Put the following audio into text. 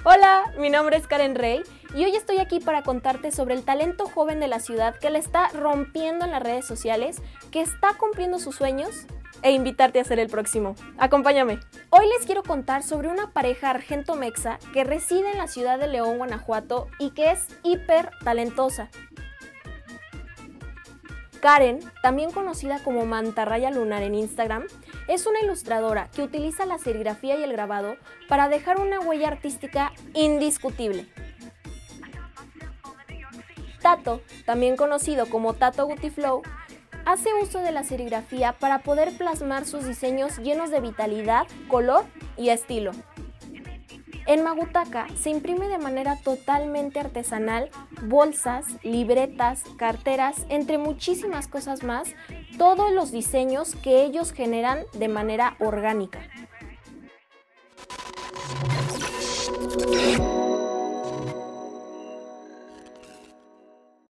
Hola, mi nombre es Karen Rey y hoy estoy aquí para contarte sobre el talento joven de la ciudad que la está rompiendo en las redes sociales, que está cumpliendo sus sueños e invitarte a ser el próximo. Acompáñame. Hoy les quiero contar sobre una pareja argento-mexa que reside en la ciudad de León, Guanajuato y que es hiper talentosa. Karen, también conocida como Mantarraya Lunar en Instagram, es una ilustradora que utiliza la serigrafía y el grabado para dejar una huella artística indiscutible. Tato, también conocido como Tato Gutiflow, hace uso de la serigrafía para poder plasmar sus diseños llenos de vitalidad, color y estilo. En Magutaca se imprime de manera totalmente artesanal bolsas, libretas, carteras, entre muchísimas cosas más, todos los diseños que ellos generan de manera orgánica.